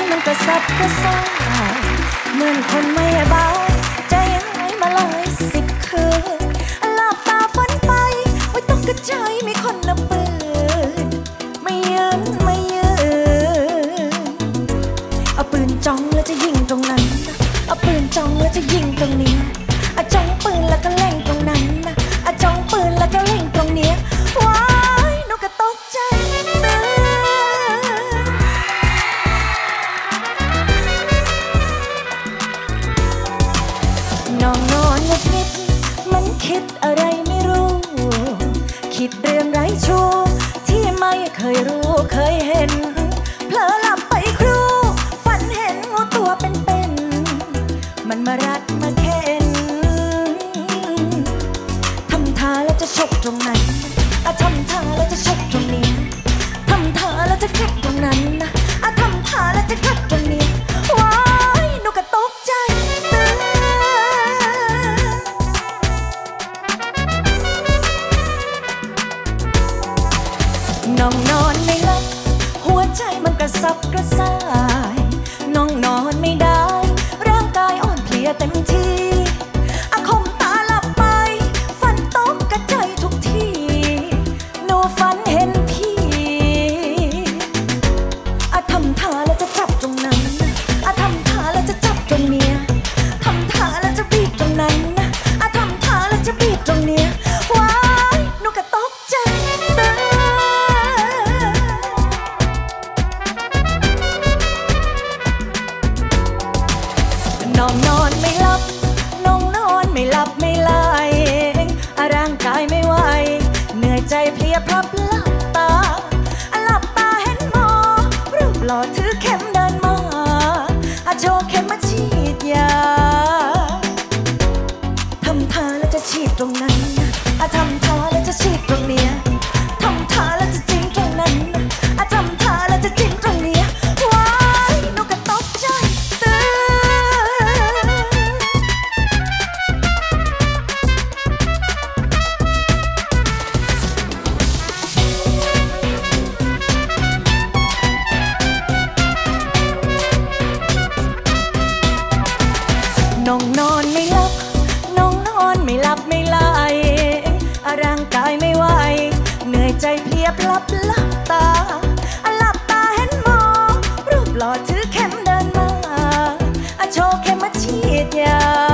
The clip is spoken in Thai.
มันกระสับกระส่ายเหมือนคนไม่เบาใจหายมา110 คืนหลับตาฝันไปว่าตกกระจายมีคนนำปืนไม่ยืนเอาปืนจ้องแล้วจะยิงตรงนั้นเอาปืนจ้องแล้วจะยิงตรงนี้จ้องปืนแล้วก็เล็งตรงนั้นจ้องปืนแล้วก็เล็งตรงนี้ว้ายนกกระตกใจน้องนอนงุดงิดมันคิดอะไรไม่รู้คิดเรื่องไร้ชูที่ไม่เคยรู้เคยเห็นเผลอหลับไปครูฝันเห็นงูตัวเป็นๆมันมารัดมาเข็นทำท่าแล้วจะฉกตรงนั้นทำท่าแล้วจะฉกตรงนี้ทำท่าแล้วจะกัดตรงนั้นทำท่าแล้วจะกัดตรงนี้ว้ายนกกระตกใจน้องนอนไม่หลับหัวใจมันกระสับกระส่ายน้องนอนไม่ได้ร่างกายอ่อนเพลียเต็มที่คมตาหลับไปฝันตกกระจายทุกทีหนูฝันเห็นพี่ทำท่าแล้วจะจับตรงนั้นทำท่าแล้วจะจับตรงเนี้ยทำท่าแล้วจะบีบตรงนั้นทำท่าแล้วจะบีบตรงเนี้ยว้ายหนูก็ตกใจน้องนอนไม่หลับน้องนอนไม่หลับไม่ไหลร่างกายไม่ไหวเหนื่อยใจเพลียพลับหลับตาเห็นหมอรูปหล่อถือเข็มเดินมาโชว์เข็มมาฉีดยาทำท่าแล้วจะฉีดตรงนั้นทำท่าแล้วจะฉีดตรงเนี้ยทำท่าแล้วจะจิ้มตรงนั้นทำท่าแล้วจะจิ้มตรงเนี้ยว้ายนกกระตกใจน้องนอนไม่หลับน้องนอนไม่หลับไม่ไหลร่างกายไม่ไหวเหนื่อยใจเพลียพลับหลับตาเห็นหมอรูปหล่อถือเข็มเดินมาโชว์เข็มมาฉีดยา